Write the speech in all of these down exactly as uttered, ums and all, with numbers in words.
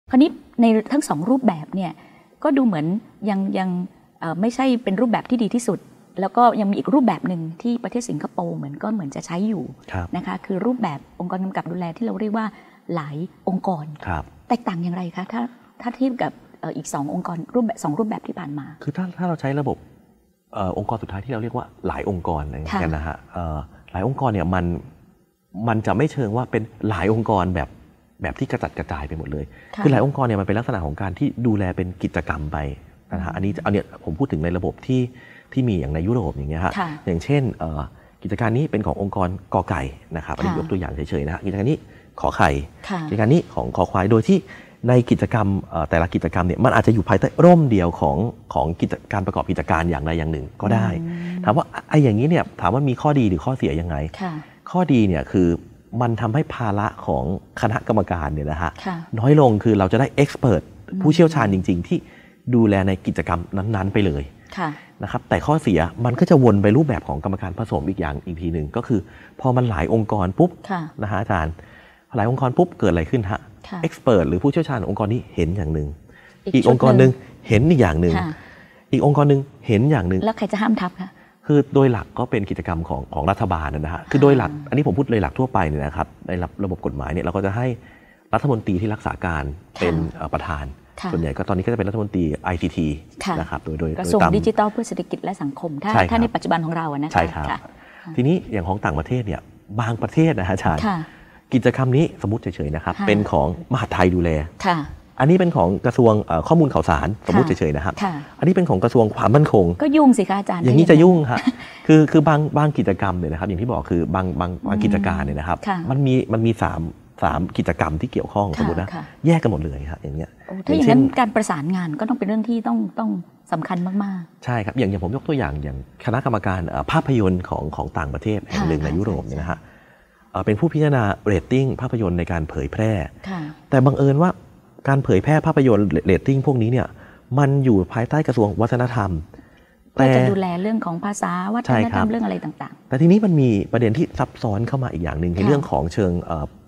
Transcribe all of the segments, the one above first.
คราวนี้ในทั้งสองรูปแบบเนี่ยก็ดูเหมือนยังยังไม่ใช่เป็นรูปแบบที่ดีที่สุดแล้วก็ยังมีอีกรูปแบบหนึ่งที่ประเทศสิงคโปร์เหมือนก็เหมือนจะใช้อยู่นะคะคือรูปแบบองค์กรกำกับดูแลที่เราเรียกว่าหลายองค์กรแตกต่างอย่างไรคะถ้าถ้าเทียบกับอีกสององค์กรรูปแบบสองรูปแบบที่ผ่านมาคือถ้าถ้าเราใช้ระบบองค์กรสุดท้ายที่เราเรียกว่าหลายองค์กรอะไรอย่างเงี้ยนะฮะหลายองค์กรเนี่ยมันมันจะไม่เชิงว่าเป็นหลายองค์กรแบบแบบที่กระจัดกระจายไปหมดเลยคือหลายองค์กรเนี่ยมันเป็นลักษณะของการที่ดูแลเป็นกิจกรรมไปนะฮะอันนี้อันเนี้ยผมพูดถึงในระบบที่ที่มีอย่างในยุโรปอย่างเงี้ยฮะอย่างเช่นกิจการนี้เป็นขององค์กรกอไก่นะครับอันนี้ยกตัวอย่างเฉยๆนะฮะกิจการนี้ขอไข่กิจการนี้ของคอควายโดยที่ในกิจกรรมแต่ละกิจกรรมเนี่ยมันอาจจะอยู่ภายใต้ร่มเดียวของของกิจการประกอบกิจการอย่างใดอย่างหนึ่งก็ได้ถามว่าไอ้อย่างนี้เนี่ยถามว่ามีข้อดีหรือข้อเสียยังไงข้อดีเนี่ยคือมันทำให้ภาระของคณะกรรมการเนี่ยนะฮะน้อยลงคือเราจะได้เอ็กซ์เพรสผู้เชี่ยวชาญจริงๆที่ดูแลในกิจกรรมนั้นๆไปเลยนะครับแต่ข้อเสียมันก็จะวนไปรูปแบบของกรรมการผสมอีกอย่างอีกทีหนึ่งก็คือพอมันหลายองค์กรปุ๊บนะฮะอาจารย์หลายองค์กรปุ๊บเกิดอะไรขึ้นฮะเอ็กซ์เพรสหรือผู้เชี่ยวชาญองค์กรนี้เห็นอย่างหนึ่งอีกองค์กรหนึ่งเห็นอีกอย่างหนึ่งอีกองค์กรหนึ่งเห็นอย่างหนึ่งแล้วใครจะห้ามทับคะคือโดยหลักก็เป็นกิจกรรมของของรัฐบาลนะฮะคือโดยหลักอันนี้ผมพูดเลยหลักทั่วไปเนี่ยนะครับในระบบกฎหมายเนี่ยเราก็จะให้รัฐมนตรีที่รักษาการเป็นประธานส่วนใหญ่ก็ตอนนี้ก็จะเป็นรัฐมนตรี ไอ ที ที นะครับโดยโดยกระทรวงดิจิทัลเพื่อเศรษฐกิจและสังคมถ้าถ้าในปัจจุบันของเราอะนะคะใช่ครับทีนี้อย่างของต่างประเทศเนี่ยบางประเทศนะฮะอาจารย์กิจกรรมนี้สมมติเฉยๆนะครับเป็นของมหาดไทยดูแลอันนี้เป็นของกระทรวงข้อมูลข่าวสารสมมติเฉยๆนะครับอันนี้เป็นของกระทรวงความมั่นคงก็ยุ่งสิคะอาจารย์อย่างนี้จะยุ่งฮะคือคือบางบางกิจกรรมเนี่ยนะครับอย่างที่บอกคือบางบางบางกิจการเนี่ยนะครับมันมีมันมีสามสามกิจกรรมที่เกี่ยวข้องสมมตินะแยกกันหมดเลยครับอย่างเงี้ยถ้าอย่างนั้นการประสานงานก็ต้องเป็นเรื่องที่ต้องต้องสำคัญมากๆใช่ครับอย่างอย่างผมยกตัวอย่างอย่างคณะกรรมการภาพยนตร์ของของต่างประเทศแห่งหนึ่งในยุโรปเนี่ยนะฮะเป็นผู้พิจารณาเรตติ้งภาพยนตร์ในการเผยแพร่แต่บังเอิญว่าการเผยแพร่ภาพยนตร์เรตติ้งพวกนี้เนี่ยมันอยู่ภายใต้กระทรวงวัฒนธรรมแต่จะดูแลเรื่องของภาษาวัฒนธรรมเรื่องอะไรต่างๆแต่ทีนี้มันมีประเด็นที่ซับซ้อนเข้ามาอีกอย่างหนึ่งในเรื่องของเชิง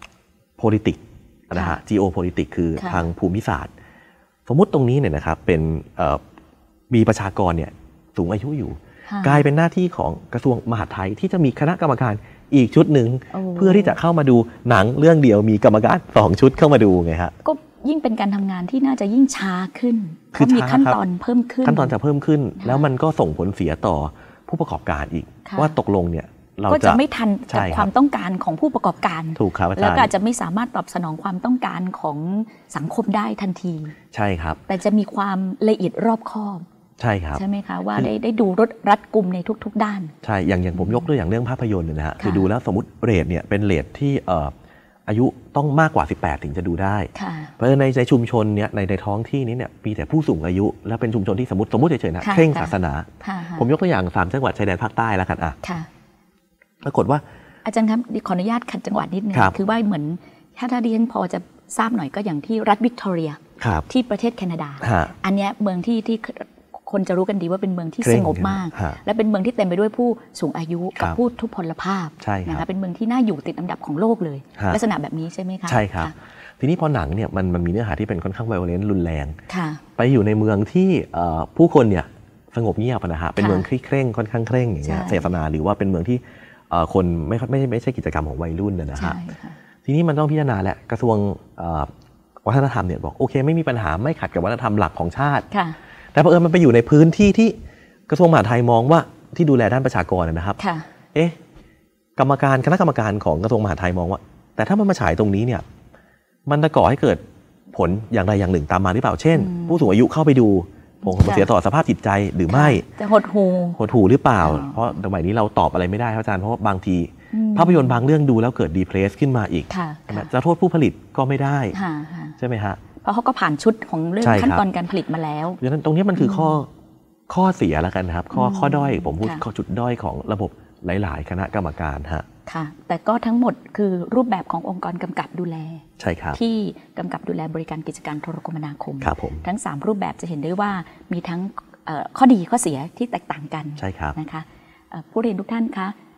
politics นะฮะ geopolitics คือทางภูมิศาสตร์สมมุติตรงนี้เนี่ยนะครับเป็นมีประชากรเนี่ยสูงอายุอยู่กลายเป็นหน้าที่ของกระทรวงมหาดไทยที่จะมีคณะกรรมการอีกชุดหนึ่งเพื่อที่จะเข้ามาดูหนังเรื่องเดียวมีกรรมการสองชุดเข้ามาดูไงฮะก็ยิ่งเป็นการทำงานที่น่าจะยิ่งช้าขึ้นเพราะมีขั้นตอนเพิ่มขึ้นขั้นตอนจะเพิ่มขึ้นแล้วมันก็ส่งผลเสียต่อผู้ประกอบการอีกว่าตกลงเนี่ยเราก็จะไม่ทันกับความต้องการของผู้ประกอบการถูกครับอาจารย์แล้วก็อาจจะไม่สามารถตอบสนองความต้องการของสังคมได้ทันทีใช่ครับแต่จะมีความละเอียดรอบคอบใช่ครับใช่ไหมคะว่าได้ได้ดูรถรัดกุมในทุกๆด้านใช่อย่างอย่างผมยกตัวอย่างเรื่องภาพยนตร์นะฮะคือดูแล้วสมมติเรทเนี่ยเป็นเรทที่เอ่ออายุต้องมากกว่าสิบแปดถึงจะดูได้เพราะในในชุมชนเนี่ยในในท้องที่นี้เนี่ยมีแต่ผู้สูงอายุและเป็นชุมชนที่สมมติสมมติเฉยๆนะเคร่งศาสนาผมยกตัวอย่างสามจังหวัดชายแดนภาคใต้แล้วกันอ่ะปรากฏว่าอาจารย์ครับขออนุญาตขัดจังหวัดนิดนึงคือว่าเหมือนถ้าถ้าดิฉันพอจะทราบหน่อยก็อย่างที่รัฐวิกตอเรียที่ประเทศแคนาดาอันนี้เมืองที่ที่คนจะรู้กันดีว่าเป็นเมืองที่สงบมากและเป็นเมืองที่เต็มไปด้วยผู้สูงอายุกับผู้ทุพพลภาพนะคะเป็นเมืองที่น่าอยู่ติดอันดับของโลกเลยลักษณะแบบนี้ใช่ไหมคะใช่ครับทีนี้พอหนังเนี่ยมันมันมีเนื้อหาที่เป็นค่อนข้างไวโอเลนต์รุนแรงไปอยู่ในเมืองที่ผู้คนเนี่ยสงบเงียบนะฮะเป็นเมืองเคร่งค่อนข้างเคร่งอย่างเงี้ยศาสนาหรือว่าเป็นเมืองที่คนไม่ไม่ไม่ใช่กิจกรรมของวัยรุ่นนะฮะทีนี้มันต้องพิจารณาแหละกระทรวงวัฒนธรรมเนี่ยบอกโอเคไม่มีปัญหาไม่ขัดกับวัฒนธรรมหลักของชาติแต่เผอิญมันไปอยู่ในพื้นที่ที่กระทรวงมหาดไทยมองว่าที่ดูแลด้านประชากรนะครับเอ๊ะกรรมการคณะกรรมการของกระทรวงมหาดไทยมองว่าแต่ถ้ามันมาฉายตรงนี้เนี่ยมันจะก่อให้เกิดผลอย่างใดอย่างหนึ่งตามมาหรือเปล่าเช่นผู้สูงอายุเข้าไปดูผลเสียต่อสภาพจิตใจหรือไม่จะหดหูหดหูหรือเปล่าเพราะสมัยนี้เราตอบอะไรไม่ได้ครับอาจารย์เพราะว่าบางทีภาพยนตร์บางเรื่องดูแล้วเกิดดีเพรสขึ้นมาอีกจะโทษผู้ผลิตก็ไม่ได้ใช่ไหมฮะเพราะเขาก็ผ่านชุดของเรื่องขั้นตอนการผลิตมาแล้วดังนั้นตรงนี้มันคือข้อข้อเสียแล้วกันครับข้อข้อด้อยผมพูดข้อจุดด้อยของระบบหลายๆคณะกรรมการฮะค่ะแต่ก็ทั้งหมดคือรูปแบบขององค์กรกำกับดูแลใช่ครับที่กำกับดูแลบริการกิจการโทรคมนาคมครับผมทั้งสามรูปแบบจะเห็นได้ว่ามีทั้งข้อดีข้อเสียที่แตกต่างกันใช่ครับนะคะผู้เรียนทุกท่านคะ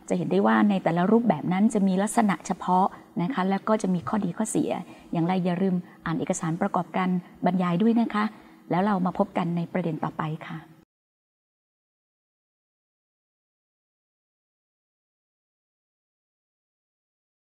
จะเห็นได้ว่าในแต่ละรูปแบบนั้นจะมีลักษณะเฉพาะนะคะแล้วก็จะมีข้อดีข้อเสียอย่างไรอย่าลืมอ่านเอกสารประกอบการบรรยายด้วยนะคะแล้วเรามาพบกันในประเด็นต่อไปค่ะ